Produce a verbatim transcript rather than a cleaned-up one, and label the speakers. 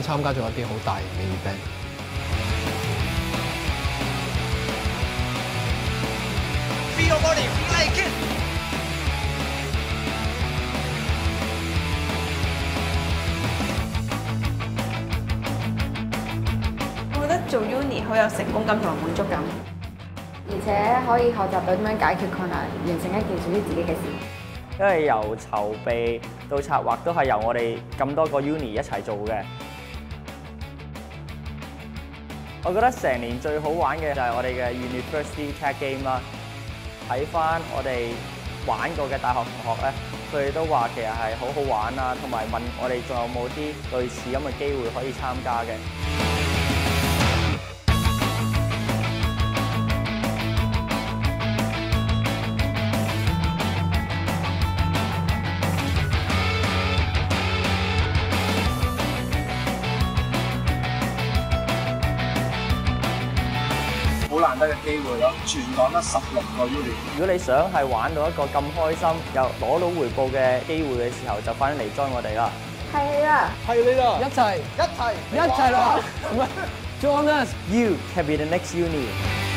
Speaker 1: 參加咗一啲好大型嘅 event。
Speaker 2: Feel body, like it。
Speaker 3: 我覺得做 uni 好有成功感同埋滿足感，
Speaker 4: 而且可以學習到點樣解決困難，完成一件屬於自己嘅事。
Speaker 5: 因為由籌備到策劃都係由我哋咁多個 uni 一齊做嘅。我覺得成年最好玩嘅就係我哋嘅 University Tech Game 啦。睇翻我哋玩過嘅大學同學咧，佢哋都話其實係好好玩啦，同埋問我哋仲有冇啲類似咁嘅機會可以參加嘅。
Speaker 6: 好難得嘅機會咯，全港得十六個 uni。
Speaker 5: 如果你想係玩到一個咁開心又攞到回報嘅機會嘅時候，就快啲嚟 join 我哋啦！
Speaker 4: 係你啦，
Speaker 1: 係你啦，一齊
Speaker 6: 一齊
Speaker 1: 一齊啦，唔係 join us，
Speaker 5: You can be the next uni。